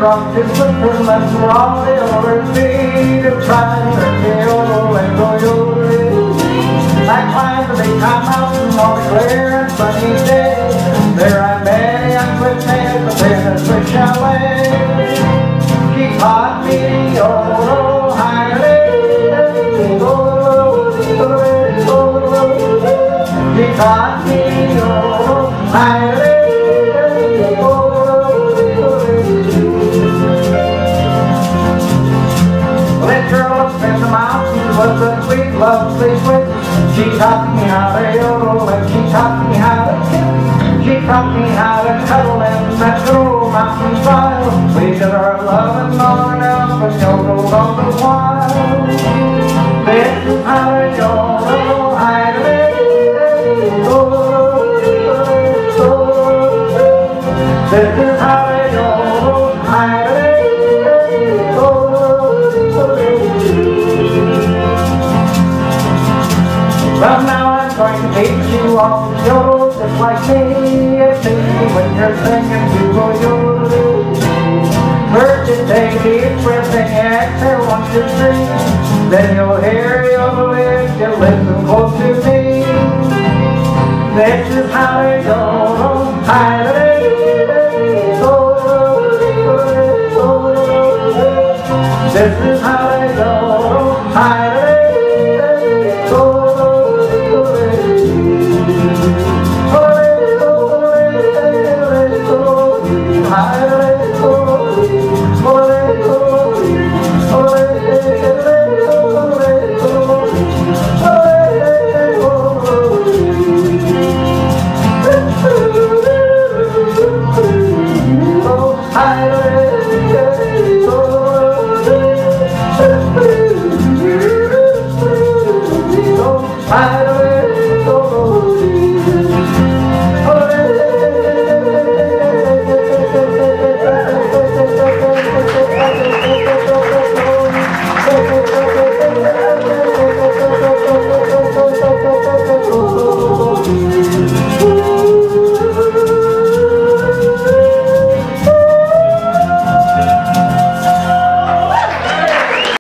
rock his foot and rock the other feet and try to yodel and go yodeling. I climbed the big top mountain on a clear and sunny day. There I met a young twin man, but then a switch chalet. She taught me to yodel, she taught me to yodel, that girl up in the mountains was a sweet, lovely switch. She taught me how to yodel and she taught me how to kiss. She taught me how to cuddle in that cool mountain style. We did our loving long enough and yodeled all the while. This is how to yodel, this is how to yodel, well, now I'm going to teach you all to yodel just like me. It's easy when you're singing to go yodel. First you take a deep breath and you exhale 1, 2, 3. Then you'll hear yodel if you listen close to me. This is how to yodel, this is how to yodel, I